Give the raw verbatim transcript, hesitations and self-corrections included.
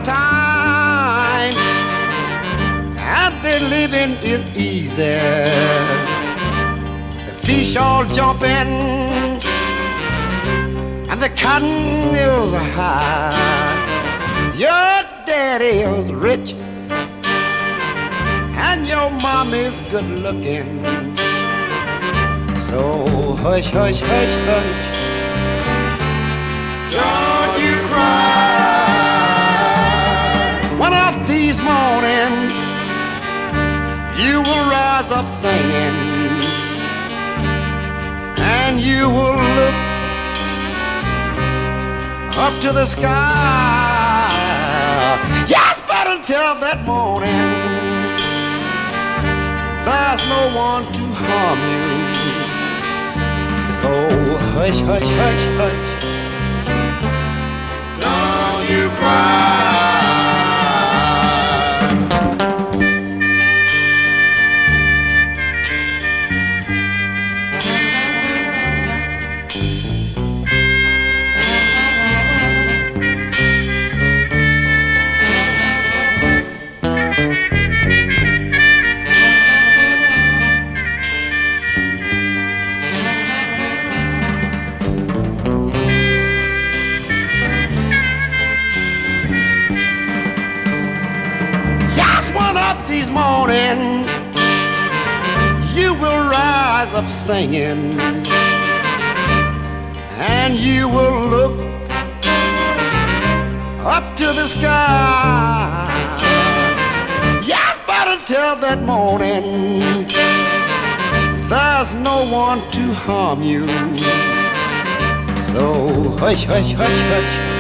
time, and the living is easy. The fish all jumping, and the cotton is high. Your daddy is rich, and your mom is good looking. So hush, hush, hush, hush, don't you cry. One of these mornings you will rise up singing, and you will look up to the sky. Yes, but until that morning there's no one to harm you. So hush, hush, hush, hush, don't you cry. These mornings you will rise up singing, and you will look up to the sky. Yes, but until that morning there's no one to harm you. So hush, hush, hush, hush,